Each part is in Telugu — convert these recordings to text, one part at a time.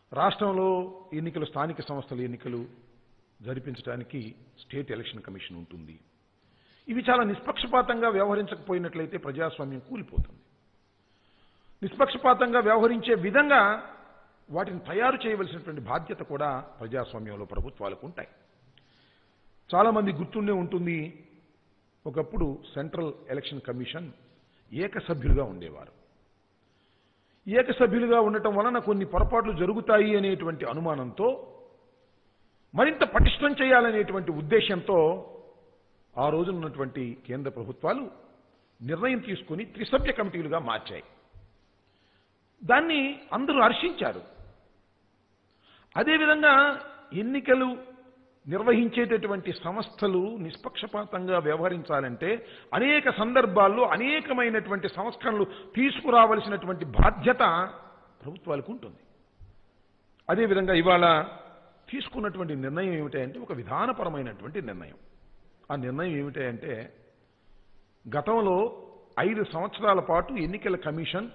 రాష్ట్రంలో ఎన్నికలు, స్థానిక సంస్థల ఎన్నికలు జరిపించడానికి స్టేట్ ఎలక్షన్ కమిషన్ ఉంటుంది. ఇవి చాలా నిష్పక్షపాతంగా వ్యవహరించకపోయినట్లయితే ప్రజాస్వామ్యం కూలిపోతుంది. నిష్పక్షపాతంగా వ్యవహరించే విధంగా వాటిని తయారు చేయవలసినటువంటి బాధ్యత కూడా ప్రజాస్వామ్యంలో ప్రభుత్వాలకు ఉంటాయి. చాలామంది గుర్తుండే ఉంటుంది, ఒకప్పుడు సెంట్రల్ ఎలక్షన్ కమిషన్ ఏకసభ్యులుగా ఉండేవారు. ఏకసభ్యులుగా ఉండటం వలన కొన్ని పొరపాట్లు జరుగుతాయి అనేటువంటి అనుమానంతో, మరింత పటిష్టం చేయాలనేటువంటి ఉద్దేశంతో ఆ రోజున ఉన్నటువంటి కేంద్ర ప్రభుత్వాలు నిర్ణయం తీసుకుని త్రిసభ్య కమిటీలుగా మార్చాయి. దాన్ని అందరూ హర్షించారు. అదేవిధంగా ఎన్నికలు నిర్వహించేటటువంటి సంస్థలు నిష్పక్షపాతంగా వ్యవహరించాలంటే అనేక సందర్భాల్లో అనేకమైనటువంటి సంస్కరణలు తీసుకురావలసినటువంటి బాధ్యత ప్రభుత్వాలకు ఉంటుంది. అదేవిధంగా ఇవాళ తీసుకున్నటువంటి నిర్ణయం ఏమిటంటే ఒక విధానపరమైనటువంటి నిర్ణయం. ఆ నిర్ణయం ఏమిటంటే గతంలో 5 సంవత్సరాల పాటు ఎన్నికల కమిషన్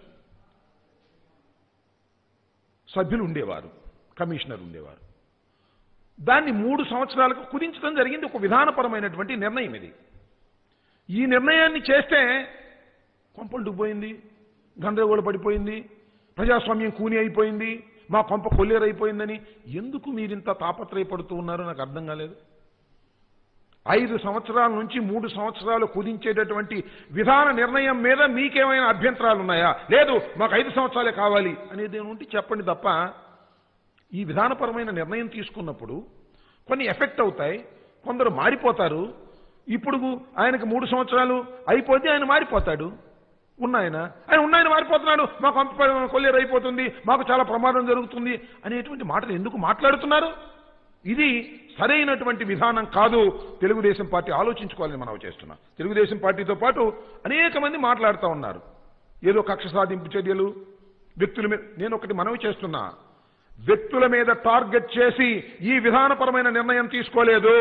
సభ్యులు ఉండేవారు, కమిషనర్ ఉండేవారు. దాన్ని 3 సంవత్సరాలకు కుదించడం జరిగింది. ఒక విధానపరమైనటువంటి నిర్ణయం ఇది. ఈ నిర్ణయాన్ని చేస్తే కొంపలు డుబ్బోయింది, గందరగోళ పడిపోయింది, ప్రజాస్వామ్యం కూని అయిపోయింది, మా కొంప కొల్లేరైపోయిందని ఎందుకు మీరింత తాపత్రయపడుతూ ఉన్నారో నాకు అర్థం కాలేదు. 5 సంవత్సరాల నుంచి 3 సంవత్సరాలు కుదించేటటువంటి విధాన నిర్ణయం మీద మీకేమైనా అభ్యంతరాలు ఉన్నాయా? లేదు, మాకు 5 సంవత్సరాలే కావాలి అనేది ఉంటే చెప్పండి తప్ప, ఈ విధానపరమైన నిర్ణయం తీసుకున్నప్పుడు కొన్ని ఎఫెక్ట్ అవుతాయి, కొందరు మారిపోతారు. ఇప్పుడు ఆయనకు 3 సంవత్సరాలు అయిపోతే ఆయన మారిపోతాడు. ఆయన మారిపోతున్నాడు, మాకు కొల్లేరు అయిపోతుంది, మాకు చాలా ప్రమాదం జరుగుతుంది అనేటువంటి మాటలు ఎందుకు మాట్లాడుతున్నారు? ఇది సరైనటువంటి విధానం కాదు. తెలుగుదేశం పార్టీ ఆలోచించుకోవాలని మనం చేస్తున్నాం. తెలుగుదేశం పార్టీతో పాటు అనేక మంది మాట్లాడుతూ ఉన్నారు, ఏదో కక్ష సాధింపు చర్యలు వ్యక్తుల మీద. నేను ఒకటి మనవి చేస్తున్నా, వ్యక్తుల మీద టార్గెట్ చేసి ఈ విధానపరమైన నిర్ణయం తీసుకోలేదు.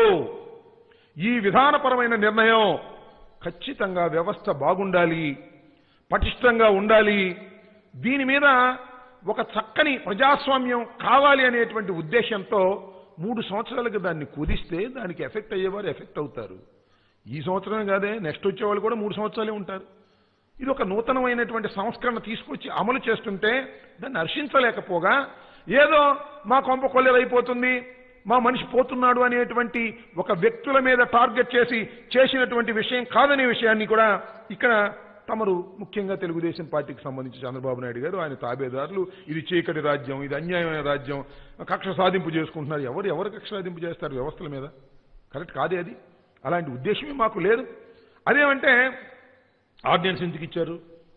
ఈ విధానపరమైన నిర్ణయం ఖచ్చితంగా వ్యవస్థ బాగుండాలి, పటిష్టంగా ఉండాలి, దీని మీద ఒక చక్కని ప్రజాస్వామ్యం కావాలి అనేటువంటి ఉద్దేశంతో 3 సంవత్సరాలకు దాన్ని కుదిస్తే దానికి ఎఫెక్ట్ అయ్యేవారు ఎఫెక్ట్ అవుతారు. ఈ సంవత్సరమే కాదే, నెక్స్ట్ వచ్చేవాళ్ళు కూడా 3 సంవత్సరాలే ఉంటారు. ఇది ఒక నూతనమైనటువంటి సంస్కరణ తీసుకొచ్చి అమలు చేస్తుంటే దాన్ని హర్షించలేకపోగా, ఏదో మా కొంప కొల్లేరైపోతుంది, మా మనిషి పోతున్నాడు అనేటువంటి ఒక వ్యక్తుల మీద టార్గెట్ చేసి చేసినటువంటి విషయం కాదనే విషయాన్ని కూడా ఇక్కడ తమరు ముఖ్యంగా తెలుగుదేశం పార్టీకి సంబంధించి చంద్రబాబు నాయుడు గారు, ఆయన తాబేదారులు, ఇది చీకటి రాజ్యం, ఇది అన్యాయమైన రాజ్యం, కక్ష సాధింపు చేసుకుంటున్నారు. ఎవరు కక్ష సాధింపు చేస్తారు వ్యవస్థల మీద? కరెక్ట్ కాదే అది. అలాంటి ఉద్దేశమే మాకు లేదు. అదేమంటే ఆర్డినెన్స్ ఎందుకు ఇచ్చారు?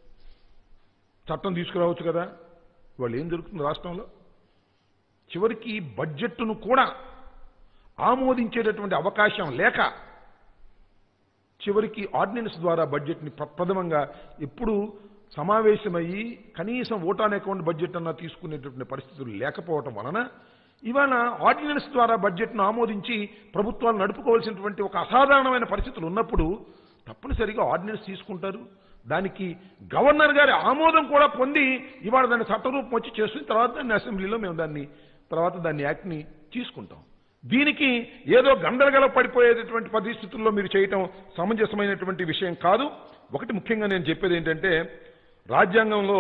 చట్టం తీసుకురావచ్చు కదా. వాళ్ళు ఏం జరుగుతుంది రాష్ట్రంలో? చివరికి బడ్జెట్ను కూడా ఆమోదించేటటువంటి అవకాశం లేక చివరికి ఆర్డినెన్స్ ద్వారా బడ్జెట్ని ప్రథమంగా ఎప్పుడు సమావేశమయ్యి కనీసం ఓట్ ఆన్ అకౌంట్ బడ్జెట్ అన్నా తీసుకునేటటువంటి పరిస్థితులు లేకపోవటం వలన ఇవాళ ఆర్డినెన్స్ ద్వారా బడ్జెట్ను ఆమోదించి ప్రభుత్వాలు నడుపుకోవాల్సినటువంటి ఒక అసాధారణమైన పరిస్థితులు ఉన్నప్పుడు తప్పనిసరిగా ఆర్డినెన్స్ తీసుకుంటారు. దానికి గవర్నర్ గారి ఆమోదం కూడా పొంది ఇవాళ దాన్ని చట్టరూపం వచ్చి చేస్తుంది. తర్వాత దాన్ని అసెంబ్లీలో మేము దాన్ని యాక్ట్ని తీసుకుంటాం. దీనికి ఏదో గందరగోళ పడిపోయేటటువంటి పరిస్థితుల్లో మీరు చేయటం సమంజసమైనటువంటి విషయం కాదు. ఒకటి ముఖ్యంగా నేను చెప్పేది ఏంటంటే, రాజ్యాంగంలో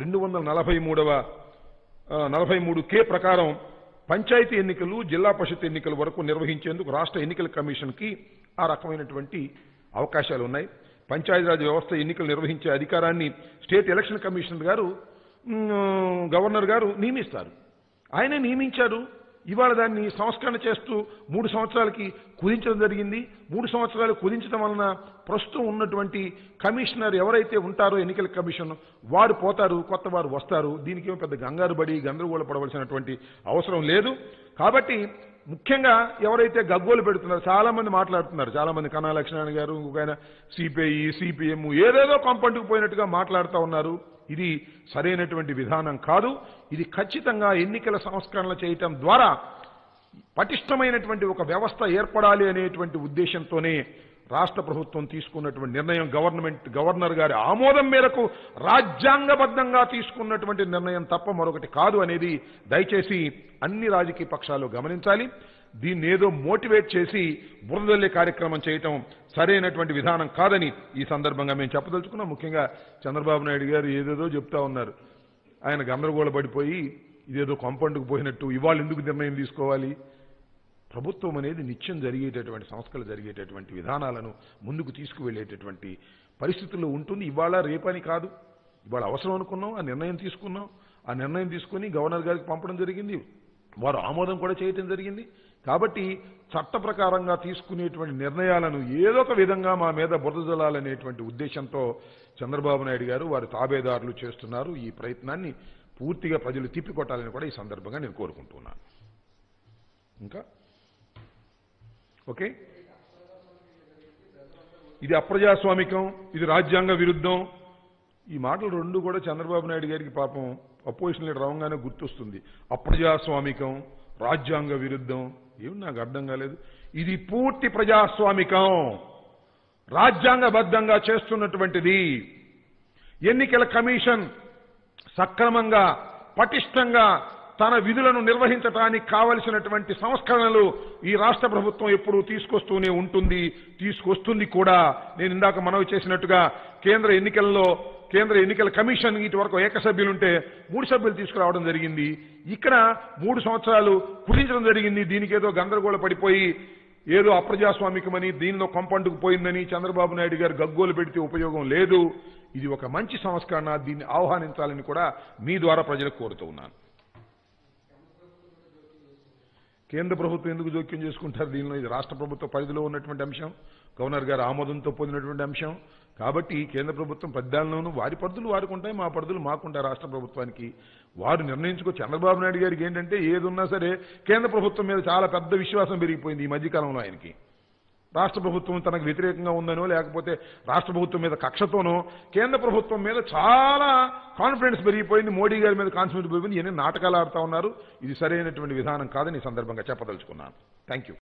243K ప్రకారం పంచాయతీ ఎన్నికలు, జిల్లా పరిషత్ ఎన్నికల వరకు నిర్వహించేందుకు రాష్ట్ర ఎన్నికల కమిషన్కి ఆ రకమైనటువంటి అవకాశాలు ఉన్నాయి. పంచాయతీరాజ్ వ్యవస్థ ఎన్నికలు నిర్వహించే అధికారాన్ని స్టేట్ ఎలక్షన్ కమిషనర్ గారు, గవర్నర్ గారు నియమిస్తారు. ఆయనే నియమించారు. ఇవాళ దాన్ని సంస్కరణ చేస్తూ 3 సంవత్సరాలకి కుదించడం జరిగింది. 3 సంవత్సరాలు కుదించడం వలన ప్రస్తుతం ఉన్నటువంటి కమిషనర్ ఎవరైతే ఉంటారో ఎన్నికల కమిషన్ వారు పోతారు, కొత్త వారు వస్తారు. దీనికి ఏమో పెద్ద గందరగోళ పడవలసినటువంటి అవసరం లేదు. కాబట్టి ముఖ్యంగా ఎవరైతే గగ్గోలు పెడుతున్నారో, చాలా మంది మాట్లాడుతున్నారు, చాలా మంది కన్నా లక్ష్మణ్ గారు, ఇంకొక సిపిఐ, సిపిఎం ఏదేదో కంపంటుకు పోయినట్టుగా మాట్లాడుతూ ఉన్నారు. ఇది సరైనటువంటి విధానం కాదు. ఇది ఖచ్చితంగా ఎన్నికల సంస్కరణలు చేయటం ద్వారా పటిష్టమైనటువంటి ఒక వ్యవస్థ ఏర్పడాలి అనేటువంటి ఉద్దేశంతోనే రాష్ట్ర ప్రభుత్వం తీసుకున్నటువంటి నిర్ణయం గవర్నర్ గారి ఆమోదం మేరకు రాజ్యాంగబద్ధంగా తీసుకున్నటువంటి నిర్ణయం తప్ప మరొకటి కాదు అనేది దయచేసి అన్ని రాజకీయ పక్షాలు గమనించాలి. దీన్ని ఏదో మోటివేట్ చేసి బురదల్లే కార్యక్రమం చేయటం సరైనటువంటి విధానం కాదని ఈ సందర్భంగా మేము చెప్పదలుచుకున్నాం. ముఖ్యంగా చంద్రబాబు నాయుడు గారు ఏదేదో చెప్తా ఉన్నారు. ఆయన గందరగోళపడిపోయి ఇదేదో కొంపండుకు పోయినట్టు ఇవాళ ఎందుకు నిర్ణయం తీసుకోవాలి? ప్రభుత్వం అనేది నిత్యం జరిగేటటువంటి సంస్కరణలు జరిగేటటువంటి విధానాలను ముందుకు తీసుకువెళ్ళేటటువంటి పరిస్థితుల్లో ఉంటుంది. ఇవాళ రేపని కాదు, ఇవాళ అవసరం అనుకున్నాం, ఆ నిర్ణయం తీసుకున్నాం. ఆ నిర్ణయం తీసుకుని గవర్నర్ గారికి పంపడం జరిగింది, వారు ఆమోదం కూడా చేయటం జరిగింది. కాబట్టి చట్ట ప్రకారంగా తీసుకునేటువంటి నిర్ణయాలను ఏదో ఒక విధంగా మా మీద బురద జల్లాలనేటువంటి ఉద్దేశంతో చంద్రబాబు నాయుడు గారు వారి తాబేదారులు చేస్తున్నారు. ఈ ప్రయత్నాన్ని పూర్తిగా ప్రజలు తిప్పికొట్టాలని కూడా ఈ సందర్భంగా నేను కోరుకుంటున్నాను. ఇంకా ఓకే, ఇది అప్రజాస్వామికం, ఇది రాజ్యాంగ విరుద్ధం. ఈ మాటలు రెండు కూడా చంద్రబాబు నాయుడు గారికి పాపం అపోజిషన్ లీడర్ రావంగానే గుర్తొస్తుంది. అప్రజాస్వామికం, రాజ్యాంగ విరుద్ధం, ఏమి నాకు అర్థం కాలేదు. ఇది పూర్తి ప్రజాస్వామికం, రాజ్యాంగబద్ధంగా చేస్తున్నటువంటిది. ఎన్నికల కమిషన్ సక్రమంగా పటిష్టంగా తన విధులను నిర్వహించడానికి కావలసినటువంటి సంస్కరణలు ఈ రాష్ట్ర ప్రభుత్వం ఎప్పుడూ తీసుకొస్తూనే ఉంటుంది, తీసుకొస్తుంది కూడా. నేను ఇందాక మనవి చేసినట్టుగా కేంద్ర ఎన్నికల కమిషన్ ఇటు వరకు ఏకసభ్యులుంటే 3 సభ్యులు తీసుకురావడం జరిగింది. ఇక్కడ 3 సంవత్సరాలు కుదించడం జరిగింది. దీనికి ఏదో గందరగోళ పడిపోయి ఏదో అప్రజాస్వామికమని దీనిలో కొంపండుకు పోయిందని చంద్రబాబు నాయుడు గారు గగ్గోలు పెడితే ఉపయోగం లేదు. ఇది ఒక మంచి సంస్కరణ, దీన్ని ఆహ్వానించాలని కూడా మీ ద్వారా ప్రజలకు కోరుతూ ఉన్నాను. కేంద్ర ప్రభుత్వం ఎందుకు జోక్యం చేసుకుంటారు దీనిలో? ఇది రాష్ట్ర ప్రభుత్వ పరిధిలో ఉన్నటువంటి అంశం, గవర్నర్ గారు ఆమోదంతో పొందినటువంటి అంశం. కాబట్టి కేంద్ర ప్రభుత్వం పెద్దల్లోనూ వారి పరిధులు వారికి ఉంటాయి, మా పరిధులు మాకుంటాయి. రాష్ట్ర ప్రభుత్వానికి వారు నిర్ణయించుకో. చంద్రబాబు నాయుడు గారికి ఏంటంటే ఏది ఉన్నా సరే కేంద్ర ప్రభుత్వం మీద చాలా పెద్ద విశ్వాసం పెరిగిపోయింది ఈ మధ్యకాలంలో. ఆయనకి రాష్ట్ర ప్రభుత్వం తనకు వ్యతిరేకంగా ఉందనో లేకపోతే రాష్ట్ర ప్రభుత్వం మీద కక్షతోనో కేంద్ర ప్రభుత్వం మీద చాలా కాన్ఫిడెన్స్ పెరిగిపోయింది, మోడీ గారి మీద కాన్ఫిడెన్స్ పెరిగిపోయింది. ఇవన్నీ నాటకాలు ఆడుతూ ఉన్నారు. ఇది సరైనటువంటి విధానం కాదని ఈ సందర్భంగా చెప్పదలుచుకున్నాను. Thank you.